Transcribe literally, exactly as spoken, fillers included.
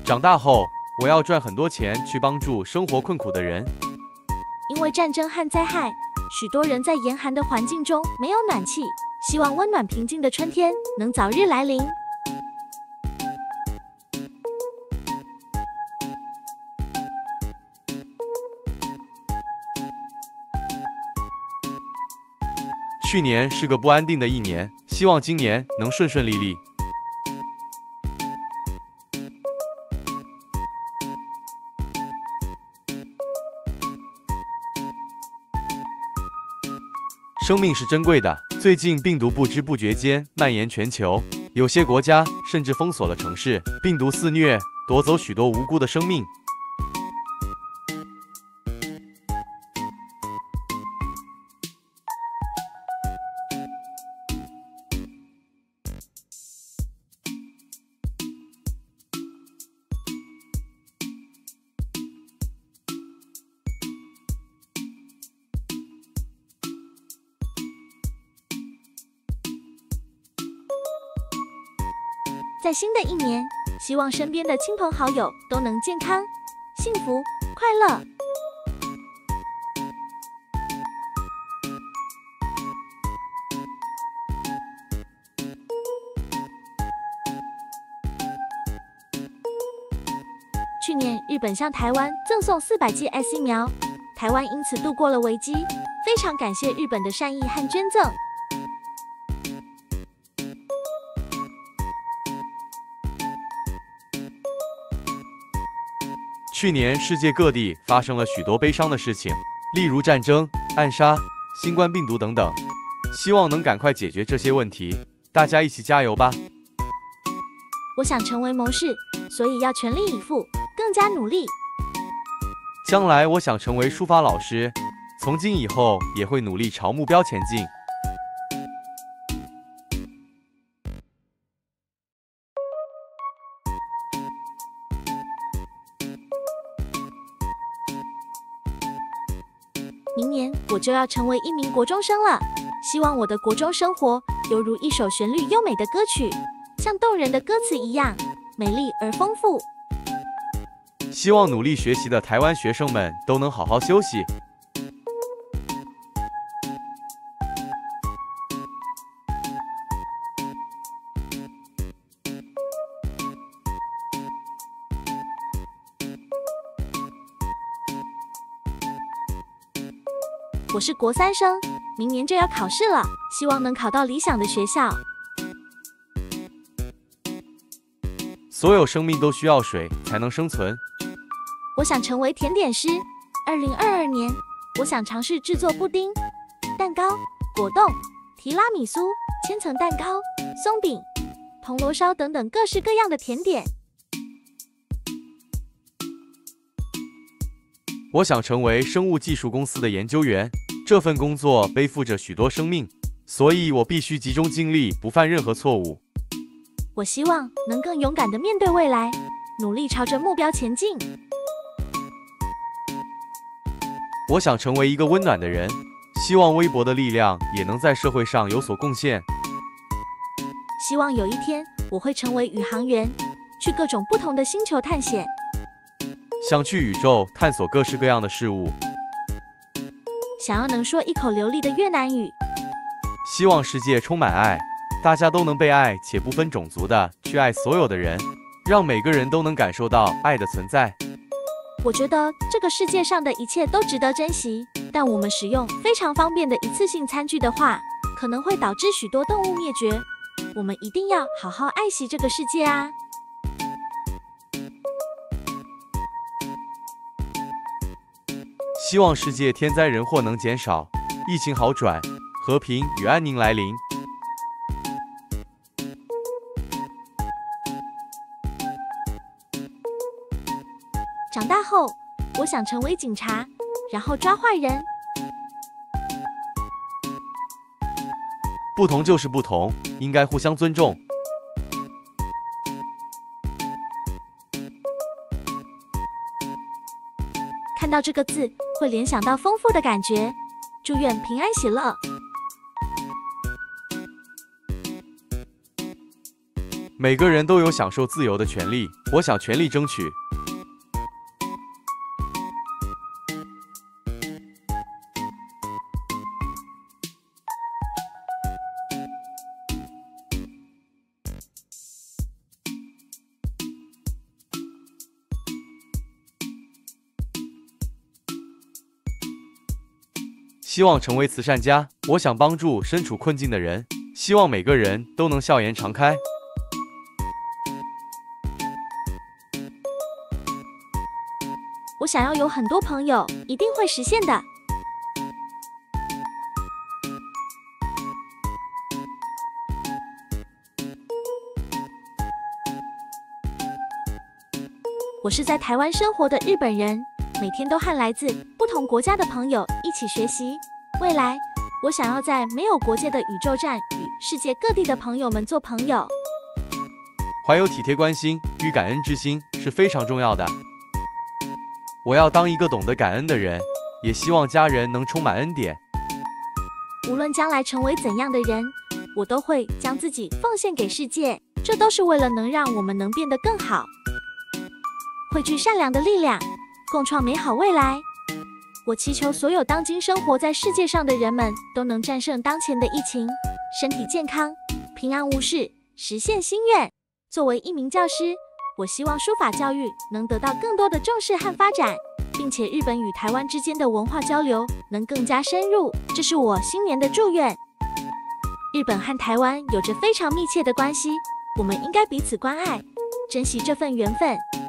长大后，我要赚很多钱去帮助生活困苦的人。 因为战争和灾害，许多人在严寒的环境中没有暖气，希望温暖平静的春天能早日来临。 去年是个不安定的一年，希望今年能顺顺利利。生命是珍贵的，最近病毒不知不觉间蔓延全球，有些国家甚至封锁了城市，病毒肆虐，夺走许多无辜的生命。 在新的一年，希望身边的亲朋好友都能健康、幸福、快乐。去年，日本向台湾赠送四百剂 S 疫苗，台湾因此度过了危机，非常感谢日本的善意和捐赠。 去年世界各地发生了许多悲伤的事情，例如战争、暗杀、新冠病毒等等，希望能赶快解决这些问题，大家一起加油吧。 我想成为谋士，所以要全力以赴，更加努力。 将来我想成为书法老师，从今以后也会努力朝目标前进。 明年我就要成为一名国中生了，希望我的国中生活犹如一首旋律优美的歌曲，像动人的歌词一样美丽而丰富。 希望努力学习的台湾学生们都能好好休息。 我是国三生，明年就要考试了，希望能考到理想的学校。 所有生命都需要水才能生存。 我想成为甜点师。二零二二年，我想尝试制作布丁、蛋糕、果冻、提拉米苏、千层蛋糕、松饼、铜锣烧等等各式各样的甜点。 我想成为生物技术公司的研究员，这份工作背负着许多生命，所以我必须集中精力，不犯任何错误。 我希望能更勇敢地面对未来，努力朝着目标前进。 我想成为一个温暖的人，希望微薄的力量也能在社会上有所贡献。 希望有一天我会成为宇航员，去各种不同的星球探险。 想去宇宙探索各式各样的事物。 想要能说一口流利的越南语。 希望世界充满爱，大家都能被爱，且不分种族的去爱所有的人，让每个人都能感受到爱的存在。 我觉得这个世界上的一切都值得珍惜，但我们使用非常方便的一次性餐具的话，可能会导致许多动物灭绝。我们一定要好好爱惜这个世界啊！ 希望世界天灾人祸能减少，疫情好转，和平与安宁来临。 长大后，我想成为警察，然后抓坏人。 不同就是不同，应该互相尊重。 看到这个字，会联想到丰富的感觉。祝愿平安喜乐。 每个人都有享受自由的权利，我想全力争取。希望成为慈善家，我想帮助身处困境的人，希望每个人都能笑颜常开。 我想要有很多朋友，一定会实现的。我是在台湾生活的日本人，每天都和来自不同国家的朋友一起学习。未来，我想要在没有国界的宇宙站与世界各地的朋友们做朋友。 怀有体贴关心与感恩之心是非常重要的。我要当一个懂得感恩的人，也希望家人能充满恩典。 无论将来成为怎样的人，我都会将自己奉献给世界，这都是为了能让我们能变得更好，汇聚善良的力量，共创美好未来。我祈求所有当今生活在世界上的人们都能战胜当前的疫情，身体健康，平安无事，实现心愿。作为一名教师，我希望书法教育能得到更多的重视和发展，并且日本与台湾之间的文化交流能更加深入，这是我新年的祝愿。日本和台湾有着非常密切的关系，我们应该彼此关爱，珍惜这份缘分。